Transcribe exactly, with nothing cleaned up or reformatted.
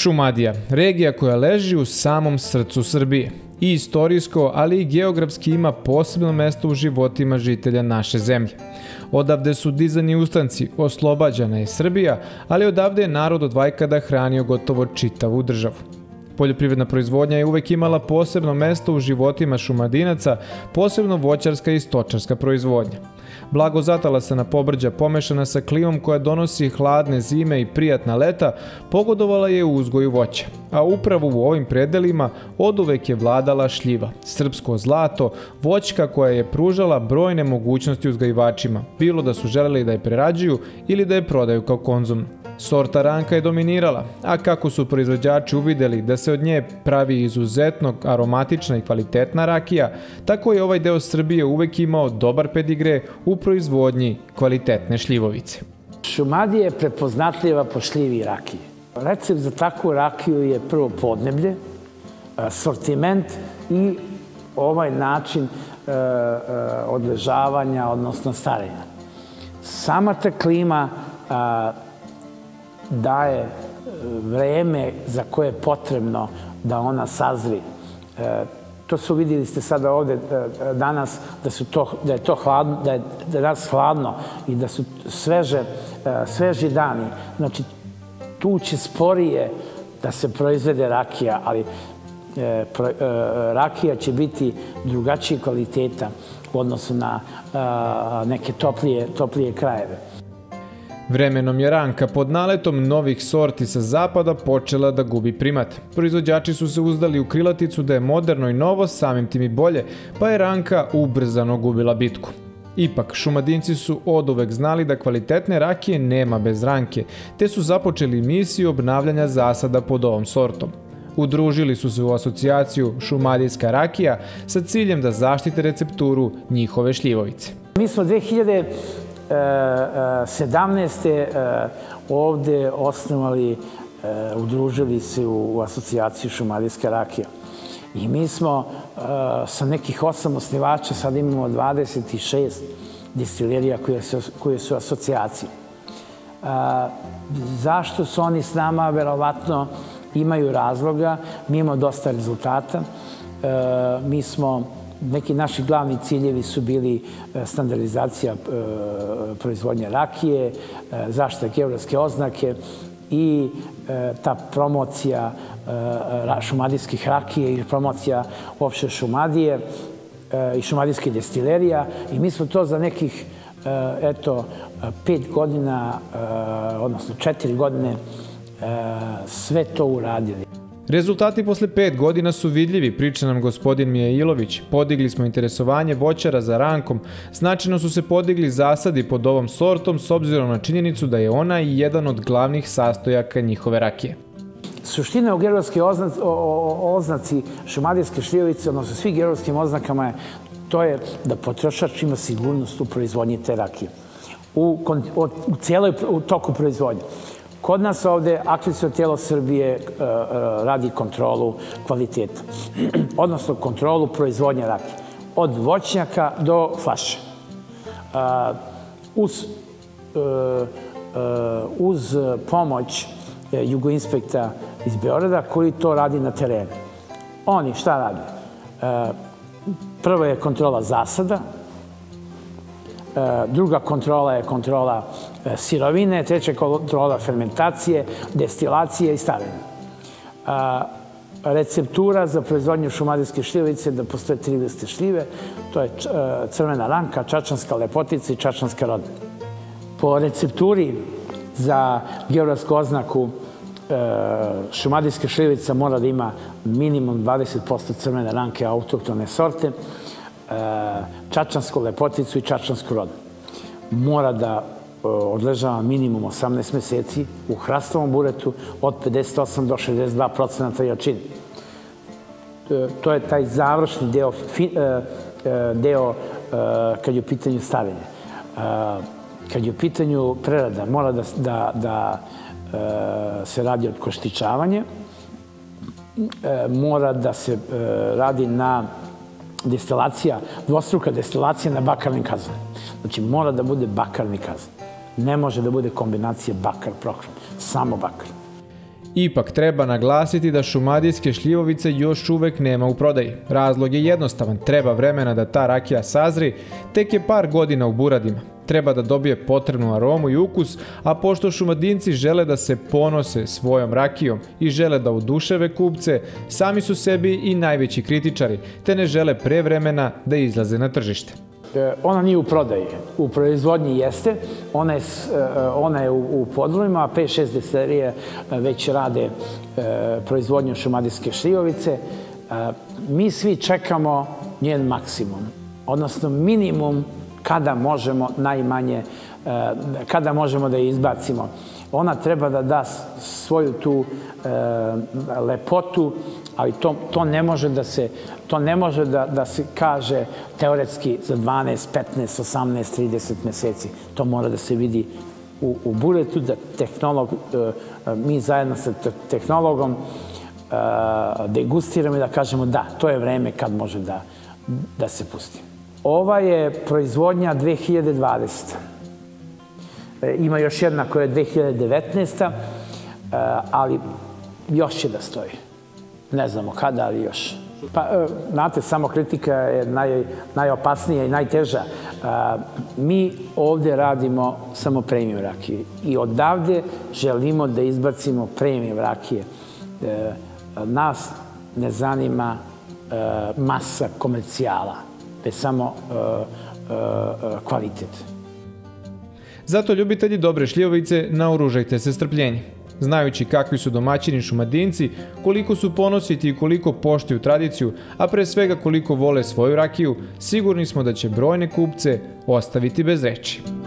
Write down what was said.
Šumadija, regija koja leži u samom srcu Srbije. I istorijsko, ali i geografski ima posebno mesto u životima žitelja naše zemlje. Odavde su dizani ustanci, oslobađana je Srbija, ali odavde je narod od vajkada hranio gotovo čitavu državu. Poljoprivredna proizvodnja je uvek imala posebno mesto u životima Šumadinaca, posebno voćarska i stočarska proizvodnja. Blago zatalasana pobrđa pomešana sa klimom koja donosi hladne zime i prijatna leta, pogodovala je u uzgoju voća. A upravo u ovim predelima oduvek je vladala šljiva, srpsko zlato, voćka koja je pružala brojne mogućnosti uzgajivačima, bilo da su želeli da je prerađuju ili da je prodaju kao konzumnu. Sorta ranka je dominirala, a kako su proizvođači uvideli da se od nje pravi izuzetno aromatična i kvalitetna rakija, tako je ovaj deo Srbije uvek imao dobar pedigre u proizvodnji kvalitetne šljivovice. Šumadija je prepoznatljiva po šljivi i rakiji. Recept za takvu rakiju je prvo podneblje, sortiment i ovaj način odležavanja, odnosno starenja. Sama ta klima daje vreme za koje je potrebno da ona sazri. To su, vidjeli ste sada ovde danas, da je to hladno, da je danas hladno i da su sveži dani. Znači, tu će sporije da se proizvede rakija, ali rakija će biti drugačije kvaliteta u odnosu na neke toplije krajeve. Vremenom je ranka pod naletom novih sorti sa zapada počela da gubi primat. Proizvođači su se uzdali u krilaticu da je moderno i novo, samim tim i bolje, pa je ranka ubrzano gubila bitku. Ipak, Šumadinci su oduvek znali da kvalitetne rakije nema bez ranke, te su započeli misiju obnavljanja zasada pod ovom sortom. Udružili su se u asocijaciju Šumadijska rakija sa ciljem da zaštite recepturu njihove šljivovice. Mi smo dve hiljade sedamnaeste. ovde osnovali, udružili se u asocijaciju Šumadijska rakija. I mi smo sa nekih osam osnivača, sad imamo dvadeset šest destilerija koje su asocijacije. Zašto su oni s nama? Verovatno imaju razloga. Mi imamo dosta rezultata. Mi smo Neki naši glavni ciljevi su bili standardizacija proizvodnje rakije, zaštita geografske oznake i ta promocija šumadijskih rakije i promocija uopšte Šumadije i šumadijskih destilerija. I mi smo to za nekih, eto, pet godina, odnosno četiri godine, sve to uradili. Rezultati posle pet godina su vidljivi, priča nam gospodin Mijailović. Podigli smo interesovanje voćara za rankom, značajno su se podigli zasadi pod ovom sortom s obzirom na činjenicu da je ona i jedan od glavnih sastojaka njihove rakije. Suština u geografskoj oznaci šumadijske šljivovice, odnosno svih geografskim oznakama, to je da potrošač ima sigurnost u proizvodnji te rakije, u cijeloj toku proizvodnje. Kod nas ovde akreditaciono tijelo Srbije radi kontrolu kvaliteta, odnosno kontrolu proizvodnje rakije, od voćnjaka do flaše. Uz pomoć jugoinspekta iz Beograda koji to radi na terenu. Oni šta radi? Prva je kontrola zasada, druga kontrola je kontrola sirovine, treća kontrola fermentacije, destilacije i starenja. Receptura za proizvodnju šumadijske šljivovice da postoje tri vrste šljive, to je crvena ranka, čačanska lepotica i čačanska rodna. Po recepturi za geografsku oznaku šumadijske šljivovica mora da ima minimum dvadeset posto crvene ranke autohtone sorte, čačansku lepoticu i čačansku rodnu. Mora da odležava minimum osamnaest meseci u hrastovom buretu od pedeset osam do šezdeset dva procenta jačine. To je taj završni deo kad je u pitanju starenja. Kad je u pitanju prerada, mora da se radi od koštičavanja, mora da se radi na destilacija, dvostruka destilacija na bakarnim kazanima. Znači, mora da bude bakarni kazan. Ne može da bude kombinacija bakar-prohran, samo bakar. Ipak treba naglasiti da šumadijske šljivovice još uvek nema u prodaji. Razlog je jednostavan, treba vremena da ta rakija sazri, tek je par godina u buradima. Treba da dobije potrebnu aromu i ukus, a pošto šumadinci žele da se ponose svojom rakijom i žele da oduševe kupce, sami su sebi i najveći kritičari, te ne žele pre vremena da izlaze na tržište. Ona nije u prodaji, u proizvodnji jeste, ona je, ona je u podrumima, a pet šest destilerije već rade proizvodnju šumadijske šljivovice. Mi svi čekamo njen maksimum, odnosno minimum kada možemo najmanje, kada možemo da je izbacimo. Ona treba da da svoju tu lepotu, ali to, to ne može da se, to ne može da, da se kaže teoretski za dvanaest, petnaest, osamnaest, trideset meseci. To mora da se vidi u, u buretu, da tehnolog, mi zajedno sa tehnologom degustiramo i da kažemo da, to je vreme kad može da, da se pusti. Ova je proizvodnja dve hiljade dvadesete. Ima još jedna koja je dve hiljade devetnaeste. ali još će da stoji. Ne znamo kada, ali još. Pa, znate, samo kritika je naj, najopasnija i najteža. Mi ovde radimo samo premium rakije i odavde želimo da izbacimo premium rakije. Nas ne zanima masa komercijala, već samo kvalitet. Zato, ljubitelji dobre šljivovice, naoružajte se strpljenjem. Znajući kakvi su domaćini šumadinci, koliko su ponositi i koliko poštuju tradiciju, a pre svega koliko vole svoju rakiju, sigurni smo da će brojne kupce ostaviti bez reči.